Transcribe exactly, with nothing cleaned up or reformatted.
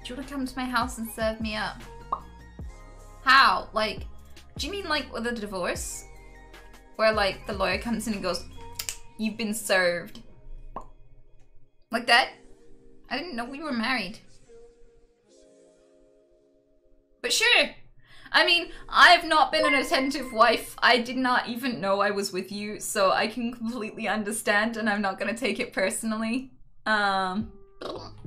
Do you want to come to my house and serve me up? How? Like, do you mean like with a divorce? Where like the lawyer comes in and goes, you've been served. Like that? I didn't know we were married. But sure. I mean, I've not been an attentive wife. I did not even know I was with you, so I can completely understand and I'm not gonna take it personally. Um...